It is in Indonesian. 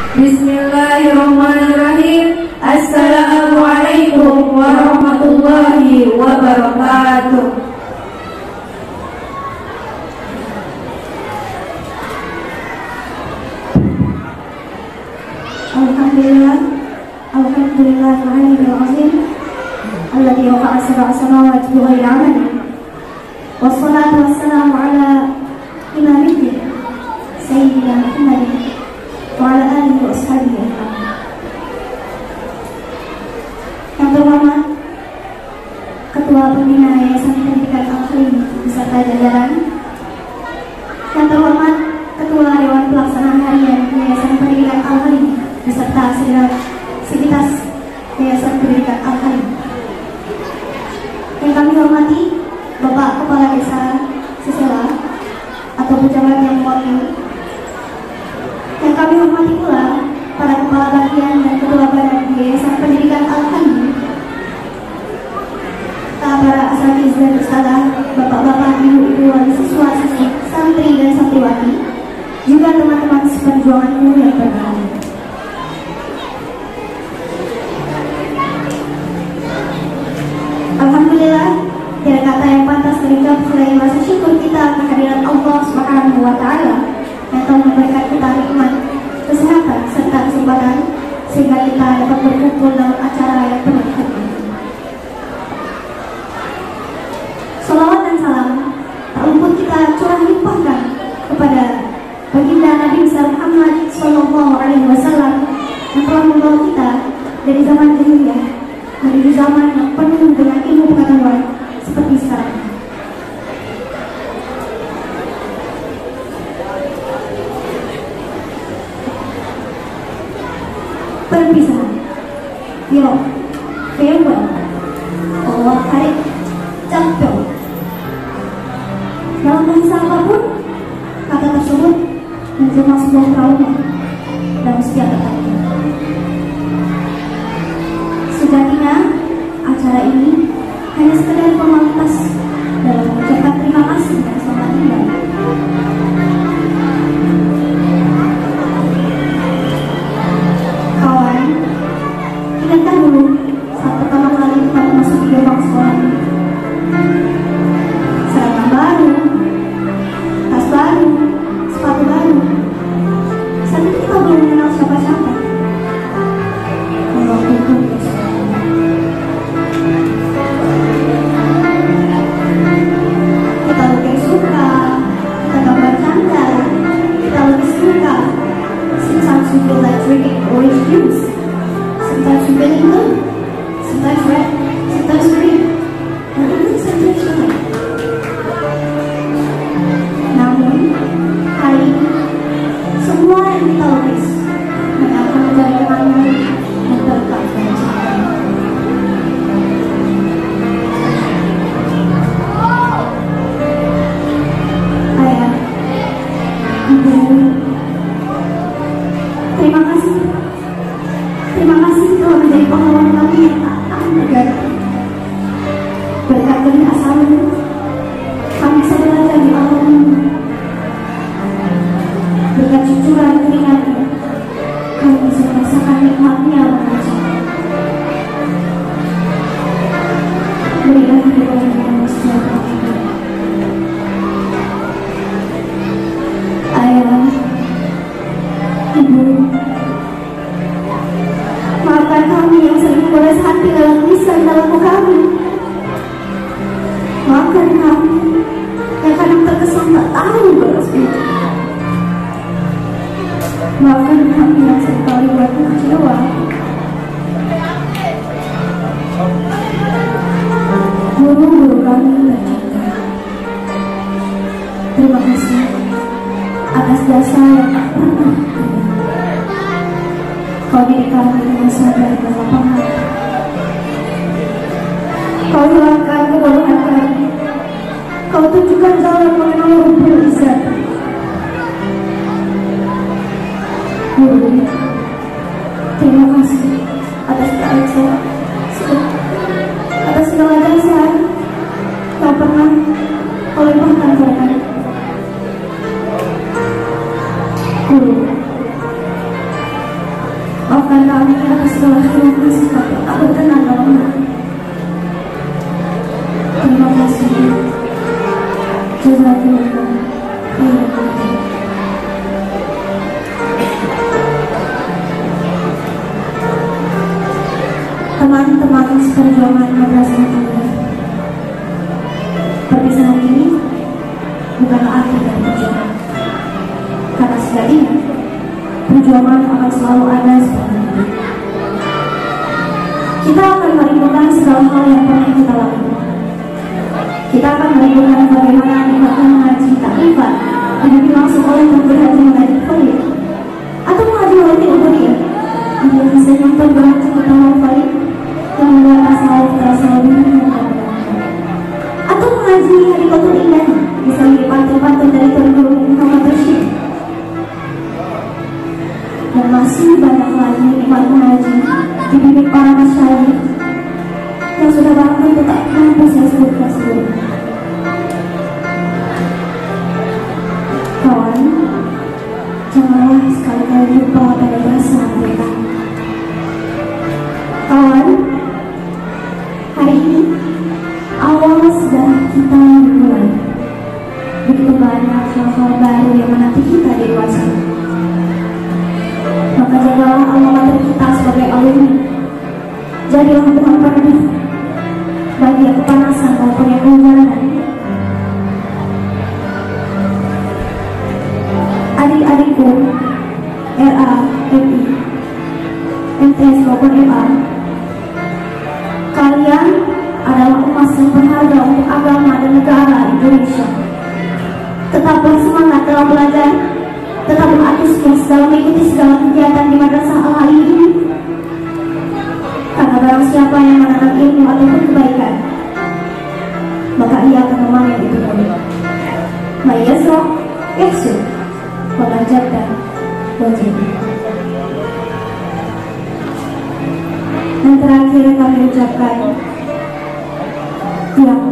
Bismillahirrahmanirrahim. Assalamualaikum warahmatullahi wabarakatuh. Alhamdulillah, alhamdulillahil azim, alladzi waqa'a sab'a samawati bi ghairi 'amalin. Wassalatu wassalamu ala imamid sayyidina Muhammadin wa ala alihi wa ashabihi ajma'in. Yang terhormat Ketua Pembina Yayasan Pendidikan Al-Khalim beserta jajaran, yang terhormat Ketua Dewan Pelaksana Harian Yayasan Pendidikan Al-Khalim beserta sivitas Yayasan Pendidikan Al-Khalim, yang kami hormati Bapak Kepala Desa Sesela atau pejabat yang mewakili, yang kami hormati pula para kepala bagian dan ketua badan Yayasan Pendidikan Al-Khalim, para asatiz dan ustadzah, bapak-bapak, ibu-ibu, wali siswa, siswi, santri dan santriwati, juga teman-teman seperjuanganku yang berbahagia. Alhamdulillah, tiada kata yang pantas terucap selain rasa syukur kita kehadiran Allah Subhanahu wa Ta'ala yang telah memberikan kita nikmat, kesehatan serta kesempatan sehingga kita dapat berkumpul dalam acara yang penuh hikmah. Salawat dan salam tak luput kita curah limpahkan kepada baginda Nabi besar Muhammad Sallallahu Alaihi Wasallam yang telah membawa kita dari zaman jahiliyah menuju zaman yang penuh dengan ilmu pengetahuan seperti sekarang. Perpisahan, yo, farewell, Allah tarik, capek. Dalam bahasa apapun, kata tersebut menjelma sebuah trauma dalam setiap kata. Sejatinya, acara ini hanya sekedar formalitas dalam mengucapkan terima kasih dan selamat tinggal. Kawan, ingatkan dulu saat pertama kali kita memasuki gerbang sekolah ini. Seragam baru, tas baru, sepatu baru. Saat itu kita belum mengenal siapa-siapa. Waktu itu kita lebih suka, kita gambar canda, kita lebih suka. Sometimes we feel like drinking orange juice. Sometimes we feel blue, sometimes red, sometimes green, and even sometimes white. Namun, hari ini semua yang kita lukis hanya akan menjadi kenangan yang terletak dalam cinta. Ayah, ibu, terima kasih. Terima kasih telah menjadi pahlawan kami yang tak akan terganti. Berkat jerih asamu, kami bisa belajar di alam. Berkat cucuran keringatmu, kami bisa merasakan nikmatnya mengajar. Berilah hidup yang sejahtera. Ayah, ibu, maafkan kami yang sering memberes hati dalam lisan dalam kami. Maafkan kami yang kadang terkesan tak tahu balas budi. Maafkan kami yang seringkali buatmu kecewa. Guru-guru kami tercinta, terima kasih atas jasa yang tak pernah terbayar. Kau didik kami dengan sadar dan lapang hati. Kau hilangkan kebodohan kami. Kau tunjukkan jalan mengenal Rabbul Izzat. Guru, terima kasih atas atas segala jasa tak pernah kau limpahkan kepada kami. Guru, Maafkan kami atas segala hilangnya sikap yang tak berkenan dalam hati. Terima kasih. Jazakumullah khairan. Teman-teman seperjuangan Madrasah Mulia, perpisahan ini bukanlah akhir dari perjuangan, karena sejatinya perjuangan akan selalu ada seperti ini. Kita akan merindukan segala hal yang pernah kita lakukan. Kita akan merindukan bagaimana nikmatnya mengaji takrifan dibimbing langsung oleh Dr. Haji Muhammad Khalid, atau mengaji oleh Ubudiyah yang bisa nyonton berhaji Muhammad Khalid yang membuat tasawuf terasa lebih menyenangkan, atau mengaji Hadikotul Indah bisa menjadi pantun-pantun dari Tuan Muhammad Rashid. Dan masih banyak lagi nikmat mengaji dibimbing para masyayikh yang sudah barang tentu tak mampu saya sebutkan sebelumnya. Kawan, janganlah sekali-kali lupa pada bahasa mereka. Kawan, hari ini awal sudah kita dimulai. Begitu banyak hal-hal baru yang menanti kita di luar sana. Maka jagalah alma mater kita sebagai alumni. Jadilah bukan peneduh bagi yang kepanasan maupun yang kehujanan. Adik-adikku RA, MI, MTS maupun MA, kalian adalah emas yang berharga untuk agama dan negara Indonesia. Tetaplah semangat dalam belajar, tetaplah antusias dalam mengikuti segala kegiatan di Madrasah Al-Hali ini. Karena barang siapa yang menanam ilmu ataupun kebaikan, maka ia akan memanen itu tadi. Mayasro, Yahsu, mengajar dan wajib. Dan terakhir kami ucapkan,